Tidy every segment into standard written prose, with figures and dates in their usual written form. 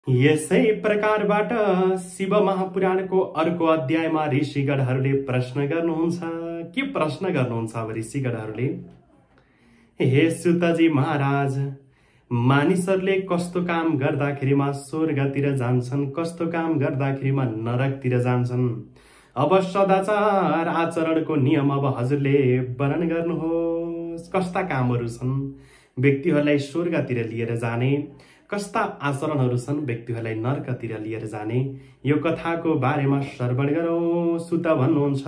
यसै प्रकारबाट शिव महापुराणको अर्को अध्यायमा ऋषिगणहरूले प्रश्न गर्नुहुन्छ। के प्रश्न गर्नुहुन्छ अब ऋषिगणहरूले? हे सुतजी महाराज, मानिसहरूले कस्तो काम गर्दाखेरिमा स्वर्गतिर जान्छन्, कस्तो काम गर्दाखेरिमा नरकतिर जान्छन्? अब सदाचार आचरणको नियम अब हजुरले वर्णन गर्नुहोस्। कस्ता कामहरू छन् व्यक्तिहरूलाई स्वर्गतिर लिएर जाने, कस्ता आचरणहरू छन् व्यक्तिहरूलाई नरकतिर लिएर जाने? यो कथाको बारेमा श्रवण गरौँ। सुत भन्नुहुन्छ,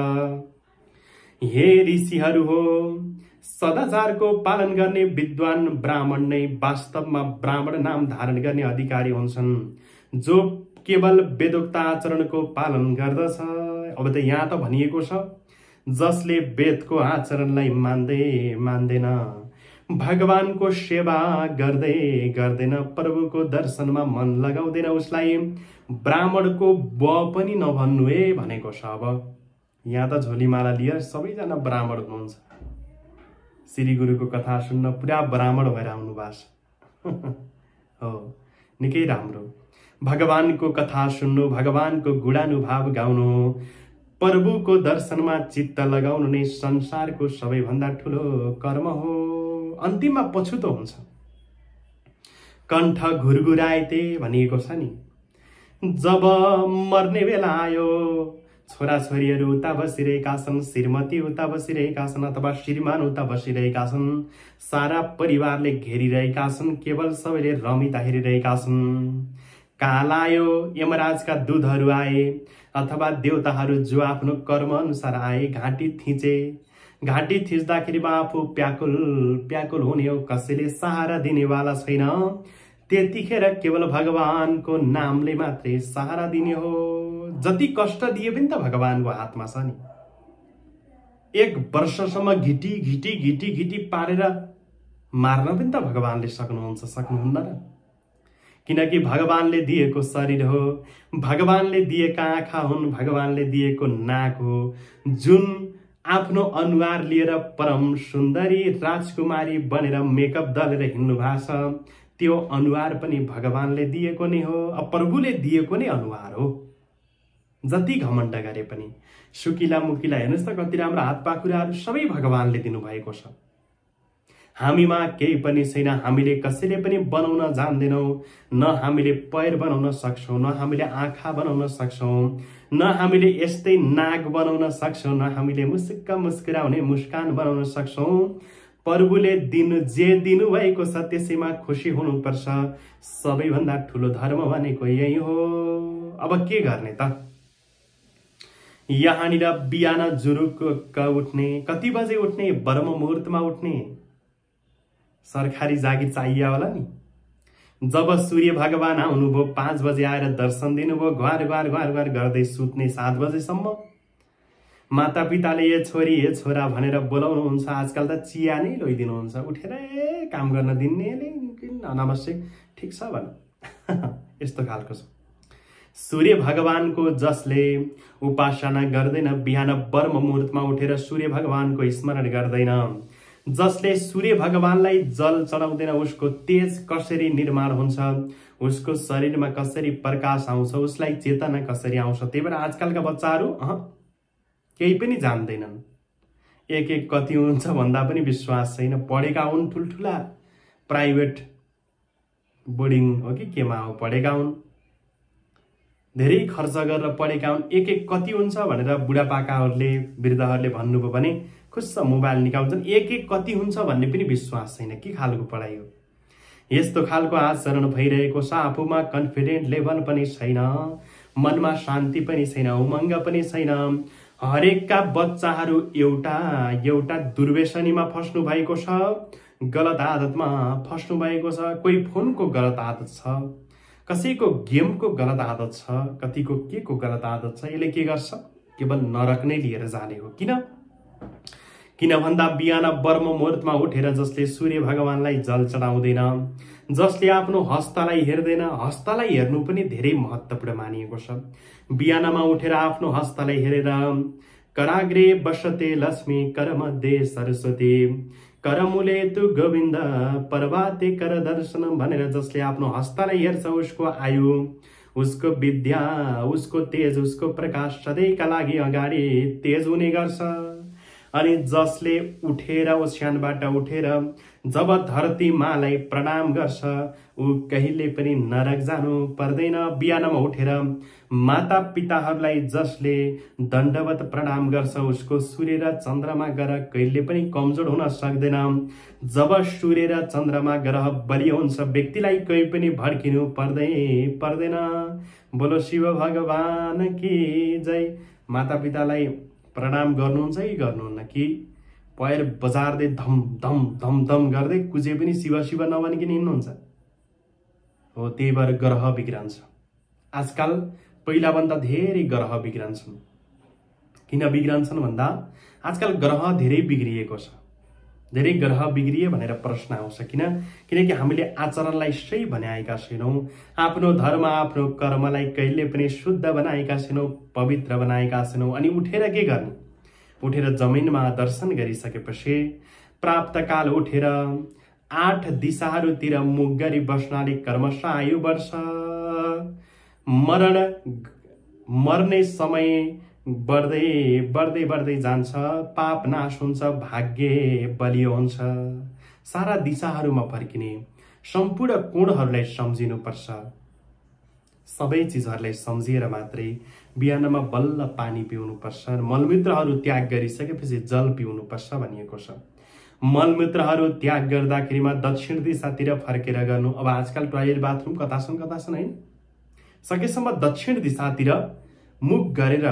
हे ऋषिहरू हो, सदाचारको पालन गर्ने विद्वान ब्राह्मण नै वास्तवमा ब्राह्मण नाम धारण गर्ने अधिकारी हुन्छन्, जो केवल वेदोक्त आचरणको पालन गर्दछ। अब त यहाँ त भनिएको छ, जसले वेदको आचरणलाई मान्दैन, भगवानको सेवा गर्दै गर्दैन, प्रभुको दर्शनमा मन लगाउँदैन, उसलाई ब्राह्मणको ब पनि नभन्नु है भनेको छ। अब यहाँ त झोलीमाला लिएर सबैजना ब्राह्मण हुनुहुन्छ। श्री गुरुको कथा सुन्न पुरा ब्राह्मण भएर आउनु भएको छ। हो, निकै राम्रो। भगवानको कथा सुन्नु, भगवानको गुणानुभाव गाउनु, प्रभुको दर्शनमा चित्त लगाउनु नै संसारको सबैभन्दा ठुलो कर्म हो। अन्तिममा पछुतो हुन्छ। कण्ठ घुरघुराएते भनिएको छ नि। जब मर्ने बेला आयो, छोराछोरीहरू उता बसिरहेका छन्, श्रीमती उता बसिरहेका छन्, अथवा श्रीमान उता बसिरहेका छन्, सारा परिवारले घेरिरहेका छन्, केवल सबैले रमिता हेरिरहेका छन्। काल आयो, यमराजका दूतहरू आए, अथवा देवताहरू जो आफ्नो कर्म अनुसार आए, घाँटी थिचे। घाँटी थिच्दाखेरिमा आफू प्याकुल हुने हो, कसैले सहारा दिनेवाला छैन। त्यतिखेर केवल भगवानको नामले मात्रै सहारा दिने हो। जति कष्ट दिए पनि त भगवानको हातमा छ नि। 1 वर्षसम्म घिटी पारेर मार्न पनि त भगवानले सक्नुहुन्न र? किनकि भगवानले दिएको शरीर हो, भगवानले दिएका आँखा हुन्, भगवानले दिएको नाक हो, जुन आफ्नो अनुहार लिएर परम सुन्दरी राजकुमारी बनेर मेकअप दलेर हिँड्नु भएको छ, त्यो अनुहार पनि भगवानले दिएको नै हो। प्रभुले दिएको नै अनुहार हो। जति घमण्ड गरे पनि, सुकिला मुकिला हेर्नुहोस् त, कति राम्रो हात पाखुराहरू सबै भगवानले दिनुभएको छ। हामीमा केही पनि छैन। हामीले कसैले पनि बनाउन जान्दैनौँ। न हामीले पैर बनाउन सक्छौँ, न हामीले आँखा बनाउन सक्छौँ, न हामीले यस्तै नाक बनाउन सक्छौँ, न हामीले मुस्क मुस्कुराउने मुस्कान बनाउन सक्छौँ। प्रभुले जे दिनु भएको छ त्यसैमा खुसी हुनुपर्छ। सबैभन्दा ठुलो धर्म भनेको यही हो। अब के गर्ने त? यहाँनिर बिहान जुरुक उठ्ने, कति बजे उठ्ने? ब्रह्म मुहुर्तमा उठ्ने। सरकारी जागिर चाहिए होला नि। जब सूर्य भगवान आउनुभयो, 5 बजे आएर दर्शन दिनुभयो, घुवार गर्दै सुत्ने 7 बजेसम्म। माता पिताले ए छोरी ए छोरा भनेर बोलाउनुहुन्छ। आजकल त चिया नै ल्याइदिनुहुन्छ। उठेर काम गर्न दिने अनावश्यक, ठिक छ भन। यस्तो खालको छ। सूर्य भगवानको जसले उपासना गर्दैन, बिहान ब्रह्म मुहुर्तमा उठेर सूर्य भगवानको स्मरण गर्दैन, जसले सूर्य भगवानलाई जल चढाउँदैन, उसको तेज कसरी निर्माण हुन्छ, उसको शरीरमा कसरी प्रकाश आउँछ, उसलाई चेतना कसरी आउँछ? त्यही भएर आजकलका बच्चाहरू केही पनि जान्दैनन्। एक कति हुन्छ भन्दा पनि विश्वास छैन। पढेका हुन्, ठुल्ठुला प्राइभेट बोर्डिङ हो कि केमा हो पढेका हुन्, धेरै खर्च गरेर पढेका हुन्। एक कति हुन्छ भनेर बुढापाकाहरूले, वृद्धहरूले भन्नुभयो भने खुस्स मोबाइल निकाल्छन्। एक कति हुन्छ भन्ने पनि विश्वास छैन। के खालको पढाइ हो? यस्तो खालको आचरण भइरहेको छ। आफूमा कन्फिडेन्ट लेभल पनि छैन, मनमा शान्ति पनि छैन, उमङ्ग पनि छैन। हरेकका बच्चाहरू एउटा दुर्व्यसनीमा फस्नु भएको छ, गलत आदतमा फस्नु भएको छ। कोही फोनको गलत आदत छ, कसैको गेमको गलत आदत छ, कतिको के को गलत आदत छ। यसले के गर्छ? केवल नरक नै लिएर जाने हो। किन भन्दा बिहान ब्रह्म मुहुर्तमा उठेर जसले सूर्य भगवानलाई जल चढाउँदैन, जसले आफ्नो हस्तलाई हेर्दैन, हस्तलाई हेर्नु पनि धेरै महत्त्वपूर्ण मानिएको छ। बिहानमा उठेर आफ्नो हस्तलाई हेरेर कराग्रे बसते लक्ष्मी करमध्ये सरस्वती, करमुले तु गोविन्द पर्वाते कर दर्शन भनेर जसले आफ्नो हस्तलाई हेर्छ उसको आयु, उसको विद्या, उसको तेज, उसको प्रकाश सधैँका लागि अगाडि तेज हुने गर्छ। अनि जसले उठेर ओछ्यानबाट उठेर जब धरती मालाई प्रणाम गर्छ ऊ कहिले पनि नरक जानु पर्दैन। बिहानमा उठेर माता पिताहरूलाई जसले दण्डवत प्रणाम गर्छ उसको सूर्य र चन्द्रमा ग्रह कहिले पनि कमजोर हुन सक्दैन। जब सूर्य र चन्द्रमा ग्रह बलियो हुन्छ व्यक्तिलाई कहीँ पनि भड्किनु पर्दैन। बोलो शिव भगवान की जय। माता पितालाई प्रणाम गर्नुहुन्छ कि गर्नुहुन्न कि पैर बजार्दै धम धम धम धम गर्दै कुजे पनि शिव शिव नभनिकन हिँड्नुहुन्छ हो। त्यही भएर ग्रह बिग्रन्छ। आजकल पहिलाभन्दा धेरै ग्रह बिग्रन्छन्। किन बिग्रन्छन् भन्दा आजकल ग्रह धेरै बिग्रिएको छ। धेरै ग्रह बिग्रिए भनेर प्रश्न आउँछ। किनकि हामीले आचरणलाई सही बनाएका छैनौँ, आफ्नो धर्म आफ्नो कर्मलाई कहिले पनि शुद्ध बनाएका छैनौँ, पवित्र बनाएका छैनौँ। अनि उठेर के गर्ने? उठेर जमिनमा दर्शन गरिसकेपछि प्राप्त काल उठेर 8 दिशाहरूतिर मुख गरी बस्नाले कर्मशः आयु वर्ष। मर्ने समय बढ्दै बढ्दै बढ्दै जान्छ, पाप नाश हुन्छ, भाग्य बलियो हुन्छ। सारा दिशाहरूमा फर्किने सम्पूर्ण कोणहरूलाई सम्झिनुपर्छ। सबै चिजहरूलाई सम्झिएर मात्रै बिहानमा बल्ल पानी पिउनुपर्छ। मलमूत्रहरू त्याग गरिसकेपछि जल पिउनुपर्छ भनिएको छ। मलमूत्रहरू त्याग गर्दाखेरिमा दक्षिण दिशातिर फर्केर गर्नु। अब आजकल टोयलेट बाथरुम कता छन् हैन? सकेसम्म दक्षिण दिशातिर मुख गरेर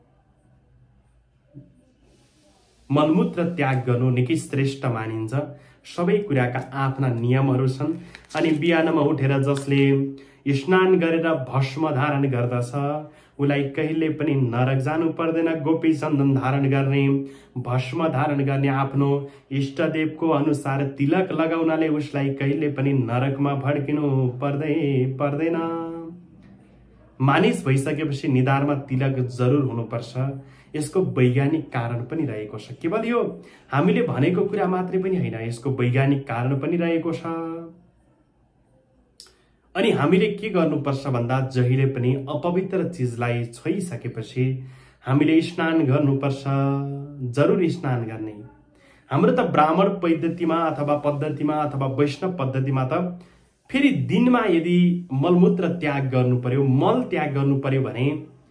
मलमूत्र त्याग गर्नु निकै श्रेष्ठ मानिन्छ। सबै कुराका आफ्ना नियमहरू छन्। अनि बिहानमा उठेर जसले स्नान गरेर भस्म धारण गर्दछ उलाई कहिले पनि नरक जानु पर्दैन। गोपी चन्दन धारण गर्ने, भस्म धारण गर्ने, आफ्नो इष्टदेवको अनुसार तिलक लगाउनाले उसलाई कहिले पनि नरकमा भड्किनु पर्दैन। मानिस भइसकेपछि निधारमा तिलक जरुर हुनुपर्छ। यसको वैज्ञानिक कारण पनि रहेको छ। केवल यो हामीले भनेको कुरा मात्रै पनि होइन, यसको वैज्ञानिक कारण पनि रहेको छ। अनि हामीले के गर्नुपर्छ भन्दा जहिले पनि अपवित्र चिजलाई छोइसकेपछि हामीले स्नान गर्नुपर्छ। जरुर स्नान गर्ने। हाम्रो त ब्राह्मण पद्धतिमा अथवा वैष्णव पद्धतिमा त फेरि दिनमा यदि मलमूत्र त्याग गर्नु पर्यो, मल त्याग गर्नु पर्यो भने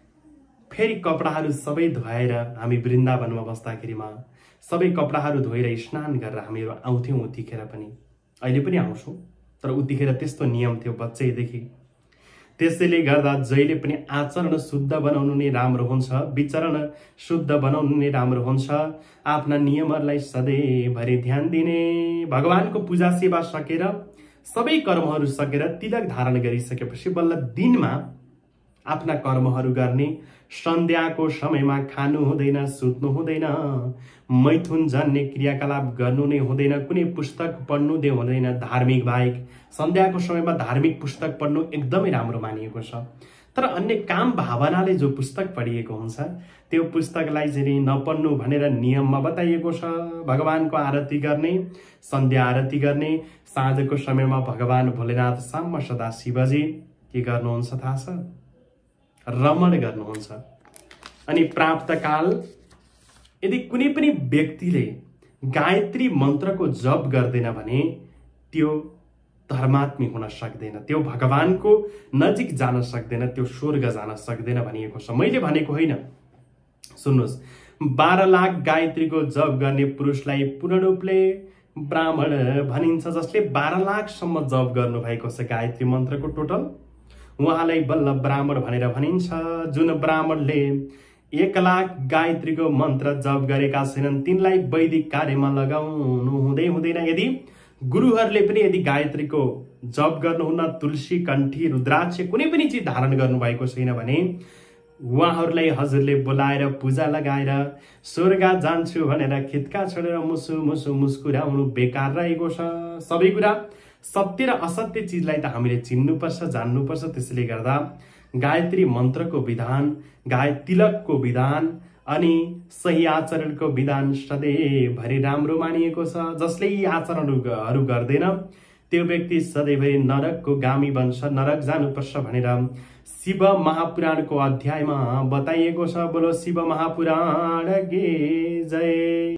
फेरि कपडाहरू सबै धोएर हामी वृन्दावनमा बस्दाखेरिमा सबै कपडाहरू धोएर स्नान गरेर हामीहरू आउँथ्यौँ। उतिखेर पनि अहिले पनि आउँछौँ, तर उतिखेर त्यस्तो नियम थियो बच्चैदेखि। त्यसैले गर्दा जहिले पनि आचरण शुद्ध बनाउनु नै राम्रो हुन्छ, विचरण शुद्ध बनाउनु नै राम्रो हुन्छ। आफ्ना नियमहरूलाई सधैँभरि ध्यान दिने। भगवानको पूजा सेवा सकेर सबै कर्महरू सकेर तिलक धारण गरिसकेपछि बल्ल दिनमा आफ्ना कर्महरू गर्ने। सन्ध्याको समयमा खानु हुँदैन, सुत्नु हुँदैन, मैथुन जन्ने क्रियाकलाप गर्नु नै हुँदैन, कुनै पुस्तक पढ्नु नै हुँदैन धार्मिक बाहेक। सन्ध्याको समयमा धार्मिक पुस्तक पढ्नु एकदमै राम्रो मानिएको छ। तर अन्य काम भावनाले जो पुस्तक पढिएको हुन्छ त्यो पुस्तकलाई चाहिँ नपढ्नु भनेर नियममा बताइएको छ। भगवानको आरती गर्ने, सन्ध्या आरती गर्ने, साँझको समयमा भगवान भोलेनाथ साम्ब सदा शिवजी के गर्नुहुन्छ थाहा छ? रमण गर्नुहुन्छ। अनि प्राप्त काल यदि कुनै पनि व्यक्तिले गायत्री मन्त्रको जप गर्दैन भने त्यो धर्मात्मी हुन सक्दैन, त्यो भगवानको नजिक जान सक्दैन, त्यो स्वर्ग जान सक्दैन भनिएको छ। मैले भनेको होइन, सुन्नुहोस्। 12 लाख गायत्रीको जप गर्ने पुरुषलाई पूर्ण रूपले ब्राह्मण भनिन्छ। जसले 12 लाखसम्म जप गर्नु भएको छ गायत्री मन्त्रको टोटल, उहाँलाई बल्ल ब्राह्मण भनेर भनिन्छ। जुन ब्राह्मणले 1 लाख गायत्रीको मन्त्र जप गरेका छैनन् तिनलाई वैदिक कार्यमा लगाउनु हुँदैन। यदि गुरुहरूले पनि यदि गायत्रीको जप गर्नुहुन्न, तुलसी, कण्ठी, रुद्राक्ष कुनै पनि चिज धारण गर्नु भएको छैन भने उहाँहरूलाई हजुरले बोलाएर पूजा लगाएर स्वर्ग जान्छु भनेर खित्का छोडेर मुसु मुसु मुस्कुराउनु बेकार रहेको छ। सबै कुरा सत्य र असत्य चिजलाई त हामीले चिन्नुपर्छ, जान्नुपर्छ। त्यसैले गर्दा गायत्री मन्त्रको विधान, तिलकको विधान अनि सही आचरणको विधान सधैँभरि राम्रो मानिएको छ। जसले यी आचरणहरू गर्दैन त्यो व्यक्ति सधैँभरि नरकको गामी बन्छ, नरक जानुपर्छ भनेर शिव महापुराणको अध्यायमा बताइएको छ। बोलो शिव महापुराण की जय।